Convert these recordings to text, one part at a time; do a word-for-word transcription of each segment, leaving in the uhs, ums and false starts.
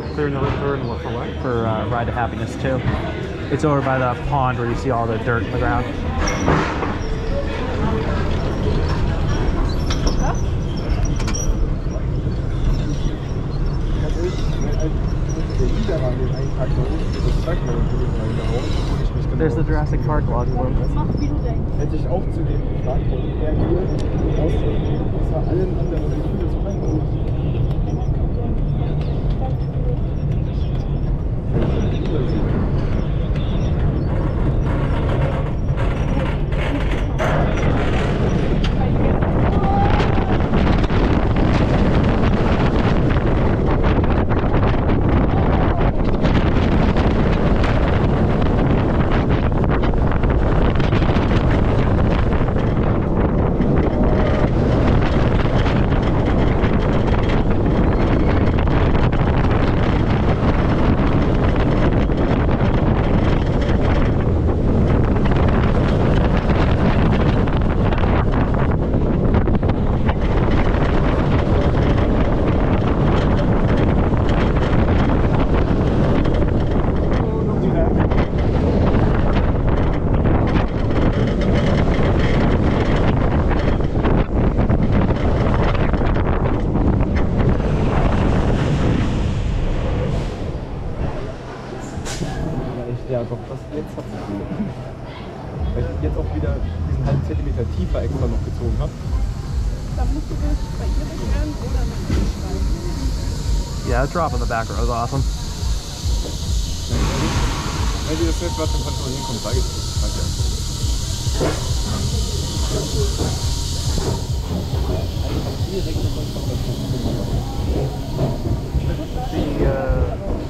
Third and third and what for what? For uh, Ride to Happiness too. It's over by the pond where you see all the dirt in the ground. There's the Jurassic Park log one. Hätte ich auch zu dem gefragt, warum er hier austritt, außer allen anderen Videos rein. Ja, doch, das jetzt hat es gut. Weil ich jetzt auch wieder diesen halben Zentimeter tiefer extra noch gezogen habe. Dann musst du das bei ihr beschweren oder mit ihr schreiben. Yeah, the drop in the back row is awesome. Wenn die das jetzt was zum Kontrollieren kommt, sage ich es. Danke. The, uh,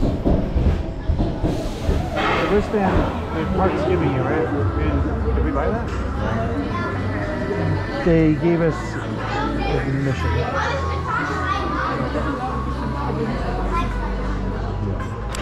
the wristband the park's giving you, right? And did we buy that? They gave us admission.